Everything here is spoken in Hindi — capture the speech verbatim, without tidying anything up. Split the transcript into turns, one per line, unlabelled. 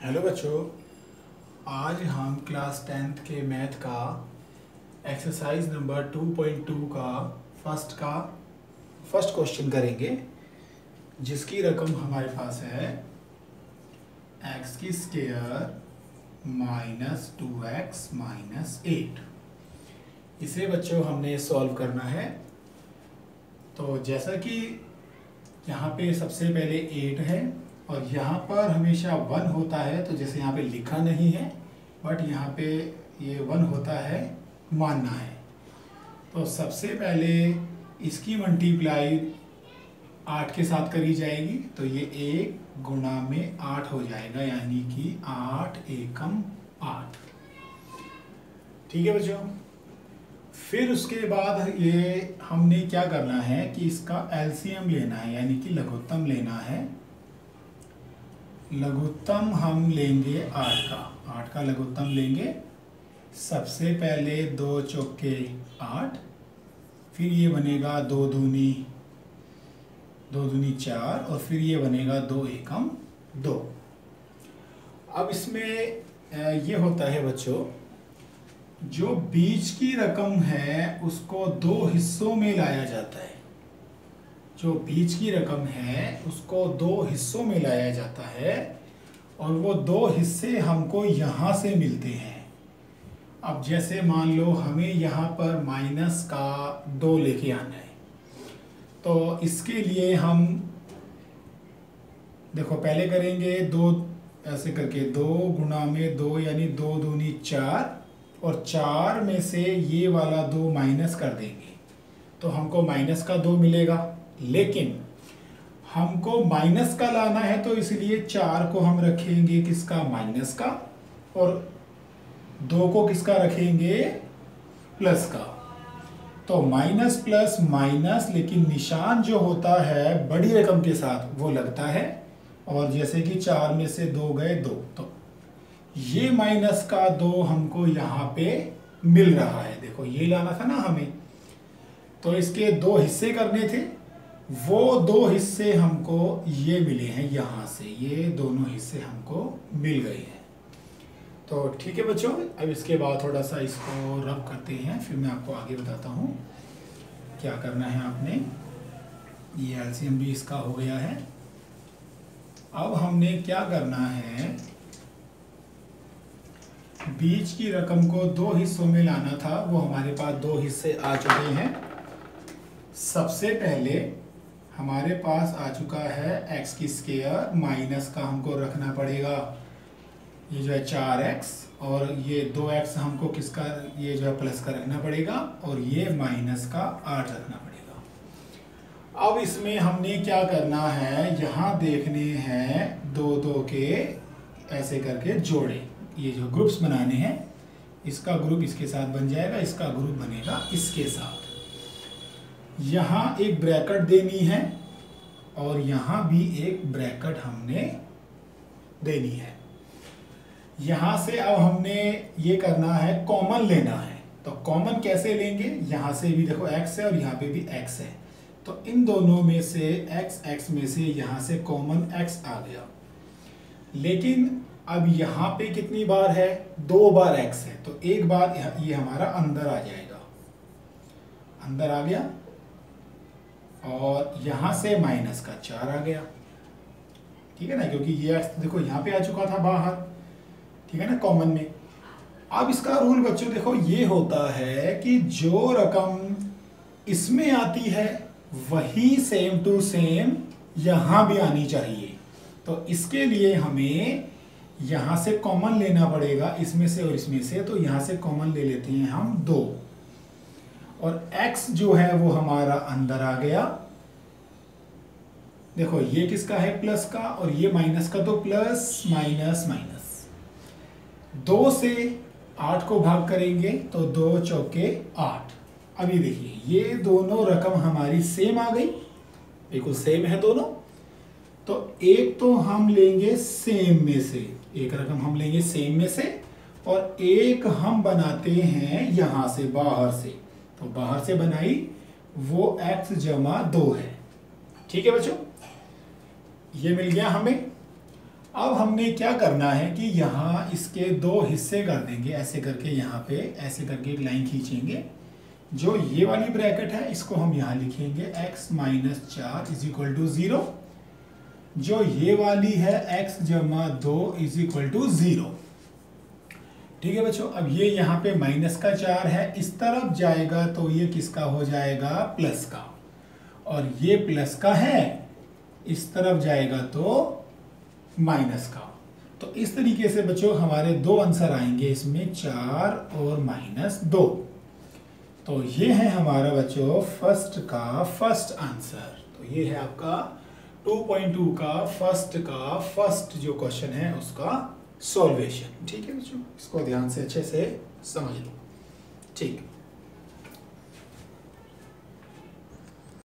हेलो बच्चों, आज हम क्लास टेंथ के मैथ का exercise number two point two का फर्स्ट का फर्स्ट क्वेश्चन करेंगे, जिसकी रकम हमारे पास है एक्स की square minus two x minus eight. इसे बच्चों हमने सॉल्व करना है। तो जैसा कि यहाँ पे सबसे पहले एट है और यहाँ पर हमेशा वन होता है, तो जैसे यहाँ पे लिखा नहीं है बट यहाँ पे ये वन होता है, मानना है। तो सबसे पहले इसकी मल्टीप्लाई आठ के साथ करी जाएगी, तो ये एक गुणा में आठ हो जाएगा, यानी कि आठ एकम आठ। ठीक है बच्चों। फिर उसके बाद ये हमने क्या करना है कि इसका एलसीएम लेना है, यानी कि लघुत्तम लेना है। लघुत्तम हम लेंगे आठ का आठ का लघुत्तम लेंगे। सबसे पहले दो चौके आठ, फिर ये बनेगा दो दूनी दो दूनी चार, और फिर ये बनेगा दो एकम दो। अब इसमें ये होता है बच्चों, जो बीच की रकम है उसको दो हिस्सों में लाया जाता है। जो बीच की रकम है उसको दो हिस्सों में लाया जाता है और वो दो हिस्से हमको यहाँ से मिलते हैं। अब जैसे मान लो हमें यहाँ पर माइनस का दो लेके आना है, तो इसके लिए हम देखो पहले करेंगे दो, ऐसे करके दो गुणा में दो, यानी दो दूनी चार, और चार में से ये वाला दो माइनस कर देंगे तो हमको माइनस का दो मिलेगा। लेकिन हमको माइनस का लाना है, तो इसलिए चार को हम रखेंगे किसका, माइनस का, और दो को किसका रखेंगे, प्लस का। तो माइनस प्लस माइनस, लेकिन निशान जो होता है बड़ी रकम के साथ वो लगता है। और जैसे कि चार में से दो गए दो, तो ये माइनस का दो हमको यहाँ पे मिल रहा है। देखो ये लाना था ना हमें, तो इसके दो हिस्से करने थे, वो दो हिस्से हमको ये मिले हैं यहाँ से, ये दोनों हिस्से हमको मिल गए हैं। तो ठीक है बच्चों, अब इसके बाद थोड़ा सा इसको रब करते हैं, फिर मैं आपको आगे बताता हूँ क्या करना है आपने। ये एलसीएम भी इसका हो गया है। अब हमने क्या करना है, बीच की रकम को दो हिस्सों में लाना था, वो हमारे पास दो हिस्से आ चुके हैं। सबसे पहले हमारे पास आ चुका है एक्स की स्क्वायर, माइनस का हमको रखना पड़ेगा, ये जो है चार एक्स, और ये दो एक्स हमको किसका, ये जो है प्लस का रखना पड़ेगा, और ये माइनस का आठ रखना पड़ेगा। अब इसमें हमने क्या करना है, यहाँ देखने हैं दो दो के ऐसे करके जोड़े, ये जो ग्रुप्स बनाने हैं, इसका ग्रुप इसके साथ बन जाएगा, इसका ग्रुप बनेगा इसके साथ। यहाँ एक ब्रैकेट देनी है और यहाँ भी एक ब्रैकेट हमने देनी है। यहाँ से अब हमने ये करना है, कॉमन लेना है। तो कॉमन कैसे लेंगे, यहाँ से भी देखो x है और यहाँ पे भी x है, तो इन दोनों में से x x में से यहाँ से कॉमन x आ गया। लेकिन अब यहाँ पे कितनी बार है, दो बार x है, तो एक बार ये हमारा अंदर आ जाएगा, अंदर आ गया, और यहाँ से माइनस का चार आ गया। ठीक है ना, क्योंकि ये x देखो यहाँ पे आ चुका था बाहर, ठीक है ना, कॉमन में। अब इसका रूल बच्चों देखो ये होता है कि जो रकम इसमें आती है वही सेम टू सेम यहाँ भी आनी चाहिए। तो इसके लिए हमें यहाँ से कॉमन लेना पड़ेगा, इसमें से और इसमें से। तो यहाँ से कॉमन ले लेते हैं हम दो, और x जो है वो हमारा अंदर आ गया। देखो ये किसका है, प्लस का, और ये माइनस का, तो प्लस माइनस माइनस। दो से आठ को भाग करेंगे तो दो चौके आठ। अभी देखिए ये दोनों रकम हमारी सेम आ गई, बिल्कुल सेम है दोनों। तो एक तो हम लेंगे सेम में से, एक रकम हम लेंगे सेम में से, और एक हम बनाते हैं यहां से बाहर से। तो बाहर से बनाई वो x जमा दो है। ठीक है बच्चों, ये मिल गया हमें। अब हमने क्या करना है कि यहाँ इसके दो हिस्से कर देंगे, ऐसे करके यहाँ पे ऐसे करके एक लाइन खींचेंगे। जो ये वाली ब्रैकेट है इसको हम यहाँ लिखेंगे x माइनस चार इज इक्वल टू जीरो। जो ये वाली है x जमा दो इज इक्वल टू जीरो। ठीक है बच्चों, अब ये यहाँ पे माइनस का चार है, इस तरफ जाएगा तो ये किसका हो जाएगा, प्लस का, और ये प्लस का है, इस तरफ जाएगा तो माइनस का। तो इस तरीके से बच्चों हमारे दो आंसर आएंगे इसमें, चार और माइनस दो। तो ये है हमारा बच्चों फर्स्ट का फर्स्ट आंसर। तो ये है आपका टू पॉइंट टू का फर्स्ट का फर्स्ट जो क्वेश्चन है उसका सॉल्वेशन। ठीक है बच्चों, इसको ध्यान से अच्छे से समझ लो। ठीक।